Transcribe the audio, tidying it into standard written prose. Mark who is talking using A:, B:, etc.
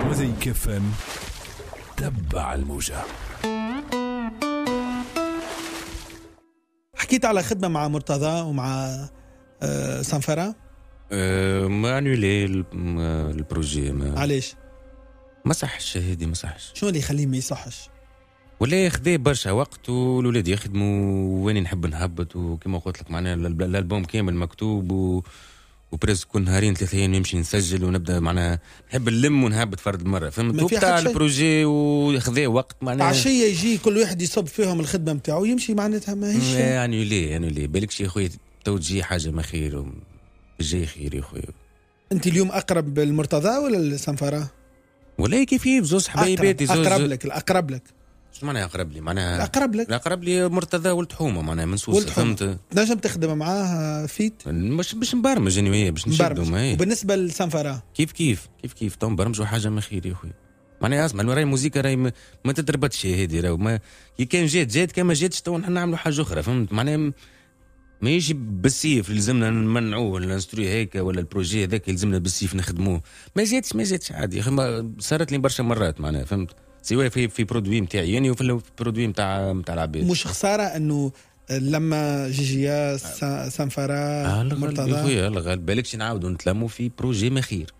A: مزيك فم تبع الموجة.
B: حكيت على خدمة مع مرتضى ومع سانفرا.
C: ما انولي البروجي
B: علاش؟
C: ما صحش هذه ما صحش.
B: شنو اللي يخليه ما يصحش؟
C: ولا ياخذ برشا وقت والولاد يخدموا وين نحب نهبط وكما قلت لك معناها الالبوم كامل مكتوب وبريس كل نهارين 3 ايام نمشي نسجل ونبدا معناها نحب نلم ونهبط فرد مره فهمت تاع البروجي وياخذ وقت معناها
B: عشيه يجي كل واحد يصب فيهم الخدمه نتاعو يمشي معناتها ماهيش
C: يعني ليه بالك يا خويا توجيه حاجه ما خير جاي خير يا خويا.
B: انت اليوم اقرب بالمرتضى ولا السنفره؟
C: ولا كيف زوز حبايباتي زوز
B: اقرب لك
C: شو معناها اقرب لي معناها
B: اقرب
C: لي مرتضى والتحومه معناها منسوس فهمت.
B: نجم تخدم معاه فيت
C: مش باش نبرمج اني باش نشدهم.
B: وبالنسبه للسنفره
C: كيف تو نبرمجوا حاجه ما خير يا خويا معناها اسمع راهي الموسيقى راهي ما تتربطش هذه راهو ما كي كان جات كما جاتش تو نحن نعملوا حاجه اخرى فهمت معناها ما يجي بالسيف لازمنا نمنعوه الانستروي هيك ولا البروجي هذاك يلزمنا بالسيف نخدموه ما جاتش عادي يا اخي صارت لي برشا مرات معناها فهمت سواء في برودوي نتاعي يعني وفي البرودوي نتاع العباد.
B: مش خساره انه لما جيجيا سانفرا مرتضى
C: يا خويا بالكش نعاودوا نتلموا في بروجي ما خير